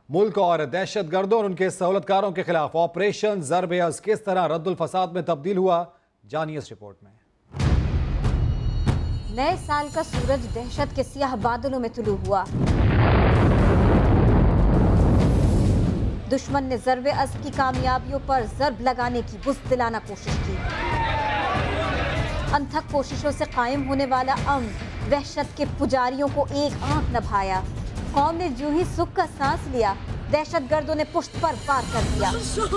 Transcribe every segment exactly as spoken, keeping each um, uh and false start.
ملک اور دہشت گردوں اور ان کے سہولتکاروں کے خلاف آپریشن ضرب از کس طرح رد الفساد میں تبدیل ہوا، جانیے اس رپورٹ میں۔ نئے سال کا سورج دہشت کے سیاہ بادلوں میں طلوع ہوا۔ دشمن نے ضرب عزم کی کامیابیوں پر ضرب لگانے کی بزدلانہ کوشش کی۔ انتھک کوششوں سے قائم ہونے والا امن وحشت کے پجاریوں کو ایک آنکھ نہ بھایا۔ قوم نے جو ہی سکھ کا سانس لیا، دہشت گردوں نے پشت پر وار کر دیا۔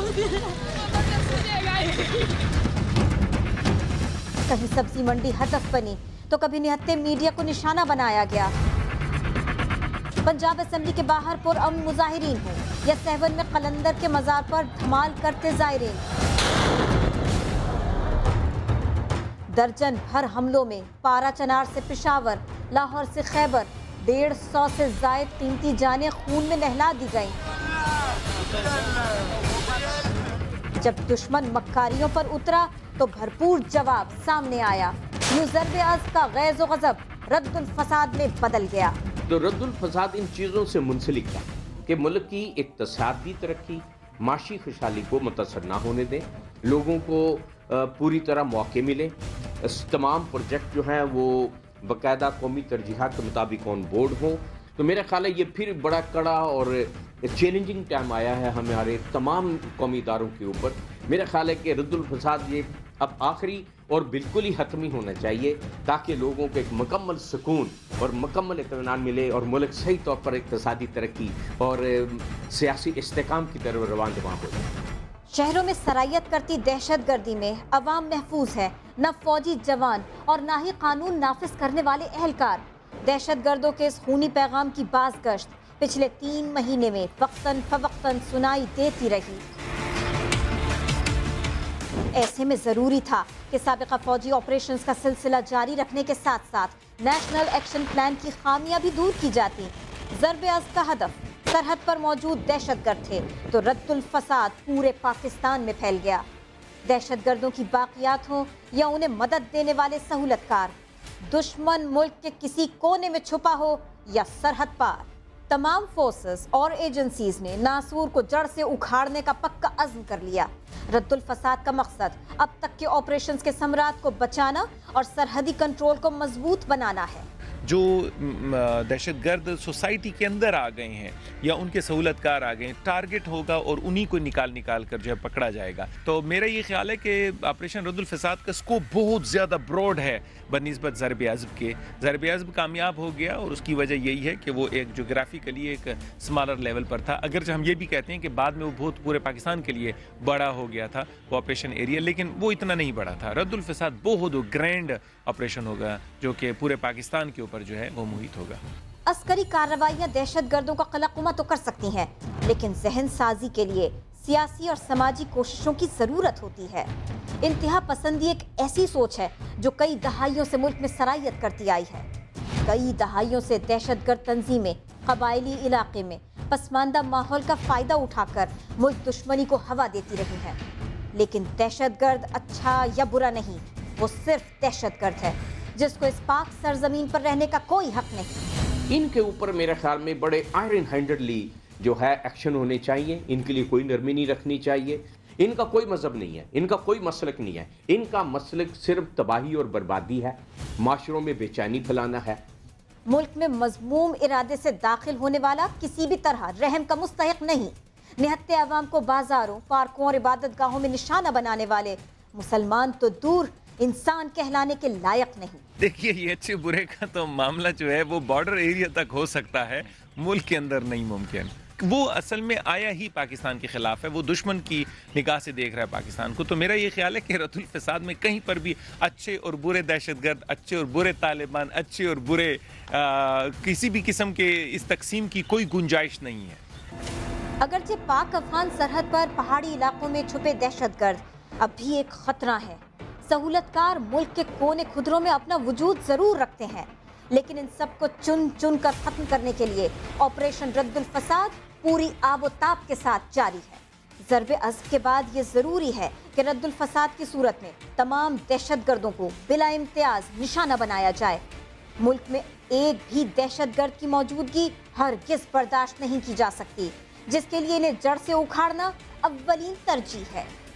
کہیں سبزی منڈی ہدف بنی تو کبھی نہتے میڈیا کو نشانہ بنایا گیا۔ پنجاب اسمبلی کے باہر پر امن مظاہرین ہوں یا سہون میں قلندر کے مزار پر دھمال کرتے زائرین، درجن بھر حملوں میں پارا چنار سے پشاور، لاہور سے خیبر، ڈیڑھ سو سے زائد قیمتی جانیں خون میں نہلا دی گئیں۔ جب دشمن مکاریوں پر اترا تو بھرپور جواب سامنے آیا۔ یوں ضرب عزم کا غیظ و غضب رد الفساد میں بدل گیا۔ تو رد الفساد ان چیزوں سے منسلک ہے کہ ملک کی اقتصادی ترقی، معاشی خوشحالی کو متاثر نہ ہونے دیں، لوگوں کو پوری طرح موقع ملے، تمام پروجیکٹ جو ہیں وہ باقاعدہ قومی ترجیحات کے مطابق آن بورڈ ہوں۔ تو میرا خیال ہے یہ پھر بڑا کڑا اور چیلنجنگ ٹائم آیا ہے ہمارے تمام قومی اداروں کے اوپر۔ میرا خیال ہے کہ رد الفساد یہ اب آخری اور بالکل ہی حتمی ہونا چاہیے تاکہ لوگوں کو ایک مکمل سکون اور مکمل اطمینان ملے اور ملک صحیح طور پر اقتصادی ترقی اور سیاسی استحکام کی طرف روان دواں ہو جائے۔ شہروں میں سرایت کرتی دہشت گردی میں عوام محفوظ ہے، نہ فوجی جوان اور نہ ہی قانون نافذ کرنے والے اہلکار۔ دہشت گردوں کے اس خونی پیغام کی باز گشت پچھلے تین مہینے میں وقتاً فوقتاً سنائی دیتی رہی۔ ایسے میں ضروری تھا کہ سابقہ فوجی آپریشنز کا سلسلہ جاری رکھنے کے ساتھ ساتھ نیشنل ایکشن پلان کی خامیاں بھی دور کی جاتی۔ ضرب عزم کا ہدف سرحد پر موجود دہشت گرد تھے تو رد الفساد پورے پاکستان میں پھیل گیا۔ دہشت گردوں کی باقیات ہوں یا انہیں مدد دینے والے سہولت کار، دشمن ملک کے کسی کونے میں چھپا ہو یا سرحد پار، تمام فورسز اور ایجنسیز نے ناسور کو جڑ سے اکھاڑنے کا پکا عزم کر لیا۔ رد الفساد کا مقصد اب تک کے آپریشنز کے ثمرات کو بچانا اور سرحدی کنٹرول کو مضبوط بنانا ہے۔ جو دہشت گرد سوسائٹی کے اندر آ گئے ہیں یا ان کے سہولت کار آ گئے ہیں، ٹارگٹ ہوگا اور انہی کو نکال نکال کر جو ہے پکڑا جائے گا۔ تو میرا یہ خیال ہے کہ آپریشن رد الفساد کا سکوپ بہت زیادہ براڈ ہے بنسبت ضرب عزم کے۔ ضرب عزم کامیاب ہو گیا اور اس کی وجہ یہی ہے کہ وہ ایک جغرافیکلی ایک اسمالر لیول پر تھا، اگرچہ ہم یہ بھی کہتے ہیں کہ بعد میں وہ بہت پورے پاکستان کے لیے بڑا ہو گیا تھا وہ آپریشن ایریا، لیکن وہ اتنا نہیں بڑا تھا۔ رد الفساد بہت گرینڈ آپریشن ہوگا جو کہ پورے پاکستان کے اوپر جو ہے وہ محیط ہوگا۔ عسکری کارروائیاں دہشت گردوں کا قلقمہ تو کر سکتی ہیں، لیکن ذہن سازی کے لیے سیاسی اور سماجی کوششوں کی ضرورت ہوتی ہے۔ انتہا پسندی ایک ایسی سوچ ہے جو کئی دہائیوں سے ملک میں سرایت کرتی آئی ہے۔ کئی دہائیوں سے دہشت گرد تنظیمیں قبائلی علاقے میں پسماندہ ماحول کا فائدہ اٹھا کر ملک دشمنی کو ہوا دیتی رہی ہیں، لیکن دہشت گرد اچھا یا برا نہیں، وہ صرف دہشت گرد ہے جس کو اس پاک سرزمین پر رہنے کا کوئی حق نہیں۔ ان کے اوپر میرے خیال میں بڑے آئرن ہینڈڈلی جو ہے ایکشن ہونے چاہیے، ان کے لیے کوئی نرمی نہیں رکھنی چاہیے۔ ان کا کوئی مذہب نہیں ہے، ان کا کوئی مسلک نہیں ہے، ان کا مسلک صرف تباہی اور بربادی ہے، معاشروں میں بے چینی پھیلانا ہے۔ ملک میں مذموم ارادے سے داخل ہونے والا کسی بھی طرح رحم کا مستحق نہیں۔ نہتے عوام کو بازاروں، پارکوں اور عبادت گاہوں میں نشانہ بنانے والے مسلمان تو دور انسان کہلانے کے لائق نہیں۔ دیکھیے یہ اچھے برے کا تو معاملہ جو ہے وہ بارڈر ایریا تک ہو سکتا ہے، ملک کے اندر نہیں ممکن۔ وہ اصل میں آیا ہی پاکستان کے خلاف ہے، وہ دشمن کی نگاہ سے دیکھ رہا ہے پاکستان کو۔ تو میرا یہ خیال ہے کہ رد الفساد میں کہیں پر بھی اچھے اور برے دہشت گرد، اچھے اور برے طالبان، اچھے اور برے کسی بھی قسم کے اس تقسیم کی کوئی گنجائش نہیں ہے۔ اگرچہ پاک افغان سرحد پر پہاڑی علاقوں میں چھپے دہشت گرد اب بھی ایک خطرہ ہے۔ سہولت کار ملک کے کونے خدروں میں اپنا وجود ضرور رکھتے ہیں، لیکن ان سب کو چن چن کر ختم کرنے کے لیے آپریشن رد الفساد پوری آب و تاب کے ساتھ جاری ہے۔ ضرب عزم کے بعد یہ ضروری ہے کہ رد الفساد کی صورت میں تمام دہشت گردوں کو بلا امتیاز نشانہ بنایا جائے۔ ملک میں ایک بھی دہشت گرد کی موجودگی ہرگز برداشت نہیں کی جا سکتی، جس کے لیے انہیں جڑ سے اکھاڑنا اولین ترجیح ہے۔